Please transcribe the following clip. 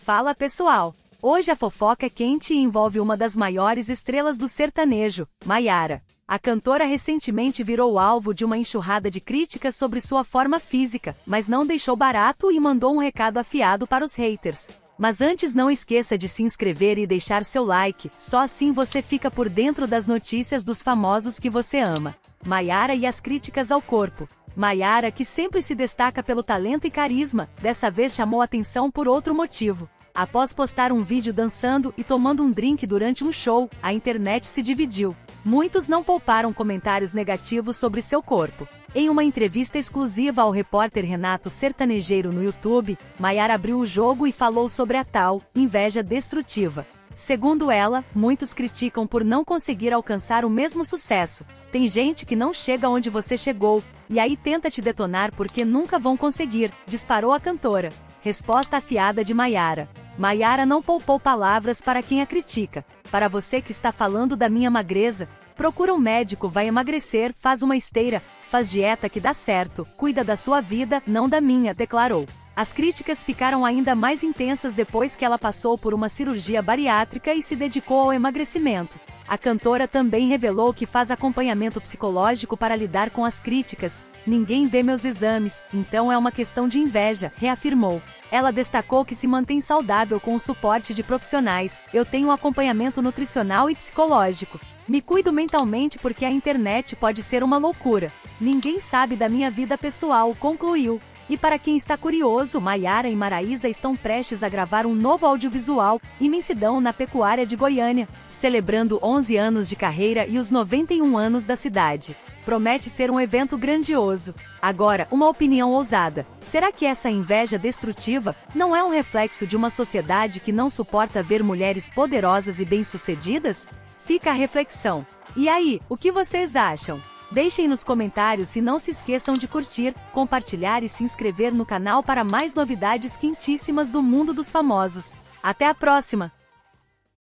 Fala pessoal! Hoje a fofoca é quente e envolve uma das maiores estrelas do sertanejo, Maiara. A cantora recentemente virou alvo de uma enxurrada de críticas sobre sua forma física, mas não deixou barato e mandou um recado afiado para os haters. Mas antes não esqueça de se inscrever e deixar seu like, só assim você fica por dentro das notícias dos famosos que você ama. Maiara e as críticas ao corpo. Maiara, que sempre se destaca pelo talento e carisma, dessa vez chamou atenção por outro motivo. Após postar um vídeo dançando e tomando um drink durante um show, a internet se dividiu. Muitos não pouparam comentários negativos sobre seu corpo. Em uma entrevista exclusiva ao repórter Renato Sertanejeiro no YouTube, Maiara abriu o jogo e falou sobre a tal inveja destrutiva. Segundo ela, muitos criticam por não conseguir alcançar o mesmo sucesso. Tem gente que não chega onde você chegou, e aí tenta te detonar porque nunca vão conseguir, disparou a cantora. Resposta afiada de Maiara. Maiara não poupou palavras para quem a critica. Para você que está falando da minha magreza, procura um médico, vai emagrecer, faz uma esteira, faz dieta que dá certo, cuida da sua vida, não da minha, declarou. As críticas ficaram ainda mais intensas depois que ela passou por uma cirurgia bariátrica e se dedicou ao emagrecimento. A cantora também revelou que faz acompanhamento psicológico para lidar com as críticas. Ninguém vê meus exames, então é uma questão de inveja, reafirmou. Ela destacou que se mantém saudável com o suporte de profissionais. Eu tenho acompanhamento nutricional e psicológico. Me cuido mentalmente porque a internet pode ser uma loucura. Ninguém sabe da minha vida pessoal, concluiu. E para quem está curioso, Maiara e Maraísa estão prestes a gravar um novo audiovisual, Imensidão na Pecuária de Goiânia, celebrando 11 anos de carreira e os 91 anos da cidade. Promete ser um evento grandioso. Agora, uma opinião ousada. Será que essa inveja destrutiva não é um reflexo de uma sociedade que não suporta ver mulheres poderosas e bem-sucedidas? Fica a reflexão. E aí, o que vocês acham? Deixem nos comentários e não se esqueçam de curtir, compartilhar e se inscrever no canal para mais novidades quentíssimas do mundo dos famosos. Até a próxima!